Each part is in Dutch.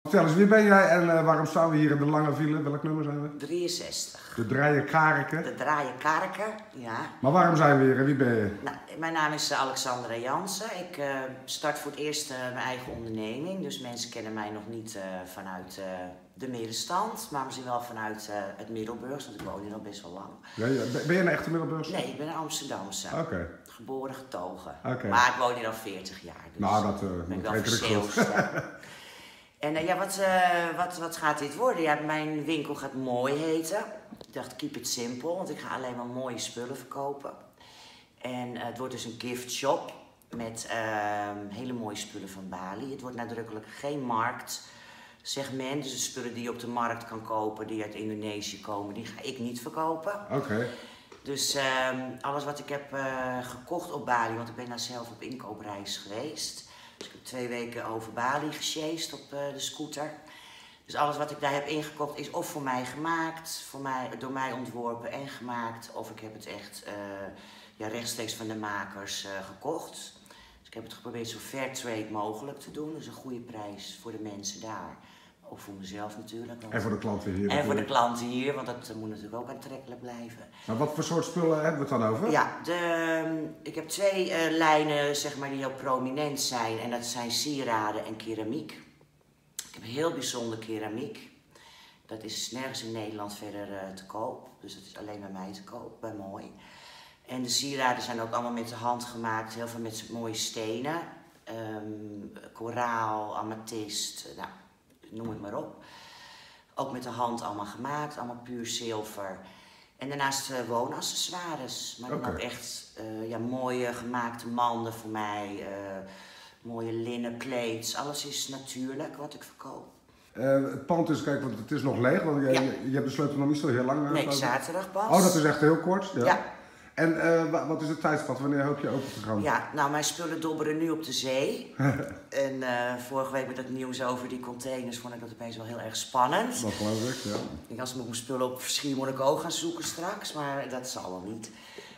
Vertel eens, wie ben jij en waarom staan we hier in de Lange File? Welk nummer zijn we? 63. De Draaien Karken. De Draaien Karken, ja. Maar waarom zijn we hier en wie ben je? Nou, mijn naam is Alexandra Jansen. Ik start voor het eerst mijn eigen onderneming. Dus mensen kennen mij nog niet vanuit de middenstand, maar misschien wel vanuit het Middelburgs, want ik woon hier al best wel lang. Ja, ben je een echte Middelburgse? Nee, ik ben een Amsterdamse. Oké. Geboren, getogen. Oké. Maar ik woon hier al 40 jaar. Dus Nou, dat ben ik wel weet ik goed. verzeeld. En ja, wat gaat dit worden? Ja, mijn winkel gaat Mooi heten. Ik dacht, keep it simple, want ik ga alleen maar mooie spullen verkopen. En het wordt dus een gift shop met hele mooie spullen van Bali. Het wordt nadrukkelijk geen marktsegment, dus de spullen die je op de markt kan kopen, die uit Indonesië komen, die ga ik niet verkopen. Oké. Dus alles wat ik heb gekocht op Bali, want ik ben daar zelf op inkoopreis geweest. Dus ik heb 2 weken over Bali gesjeest op de scooter. Dus alles wat ik daar heb ingekocht is of voor mij gemaakt, door mij ontworpen en gemaakt. Of ik heb het echt rechtstreeks van de makers gekocht. Dus ik heb het geprobeerd zo fair trade mogelijk te doen. Dus een goede prijs voor de mensen daar. Ook voor mezelf natuurlijk. En voor de klanten hier. En voor de klanten hier, want dat moet natuurlijk ook aantrekkelijk blijven. Maar wat voor soort spullen hebben we het dan over? Ja, ik heb 2 lijnen zeg maar, die heel prominent zijn. En dat zijn sieraden en keramiek. Ik heb heel bijzonder keramiek. Dat is nergens in Nederland verder te koop. Dus dat is alleen bij mij te koop, bij Mooi. En de sieraden zijn ook allemaal met de hand gemaakt. Heel veel met mooie stenen. Koraal, amethyst, nou, noem het maar op. Ook met de hand allemaal gemaakt, allemaal puur zilver. En daarnaast woonaccessoires. Maar dan ook echt mooie gemaakte manden voor mij. Mooie linnen kleeds. Alles is natuurlijk wat ik verkoop. Het pand is, kijk, want het is nog leeg, want je hebt de sleutel nog niet zo heel lang. Nee, zaterdag pas. Oh, dat is echt heel kort? Ja. En wat is het tijdspad? Wanneer hoop je open te gaan? Ja, nou mijn spullen dobberen nu op de zee. En vorige week met dat nieuws over die containers vond ik dat opeens wel heel erg spannend. Dat geloof ik, ja. Ik denk, als ik mijn spullen op Schiermonnikoog gaan zoeken straks, maar dat zal wel niet.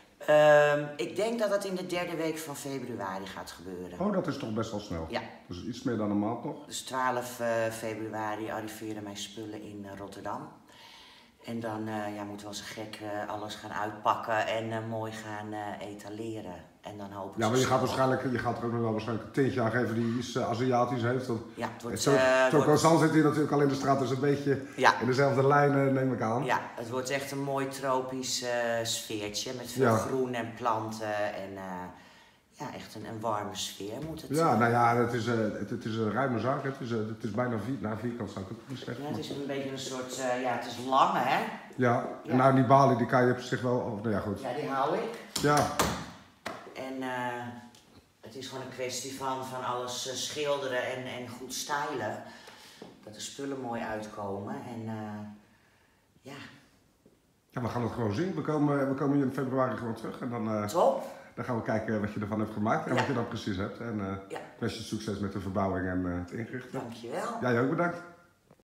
Ik denk dat dat in de 3e week van februari gaat gebeuren. Oh, dat is toch best wel snel? Ja. Dus iets meer dan een maand nog? Dus 12 februari arriveren mijn spullen in Rotterdam. En dan moeten we als een gek alles gaan uitpakken en mooi gaan etaleren. En dan hopen we. Ja, maar je gaat er ook nog wel waarschijnlijk een tintje aan geven die iets Aziatisch heeft. Ja, het wordt... Toko-san zit hier natuurlijk al in de straat, dus een beetje in dezelfde lijn neem ik aan. Ja, het wordt echt een mooi tropisch sfeertje met veel groen en planten en echt een warme sfeer moet het zijn. Nou ja, het is een ruime zaak. Het is bijna vierkant, zou ik het niet zeggen. Ja, het is een beetje een soort, het is lang hè? Ja, en nou die balie die kan je op zich wel, nou ja goed. Ja, die hou ik. Ja. En het is gewoon een kwestie van alles schilderen en goed stylen. Dat de spullen mooi uitkomen en Ja, we gaan het gewoon zien. We komen hier in februari gewoon terug en dan... Top! Dan gaan we kijken wat je ervan hebt gemaakt en wat je dan precies hebt. En ik wens je succes met de verbouwing en het inrichten. Dankjewel. Jij ook bedankt.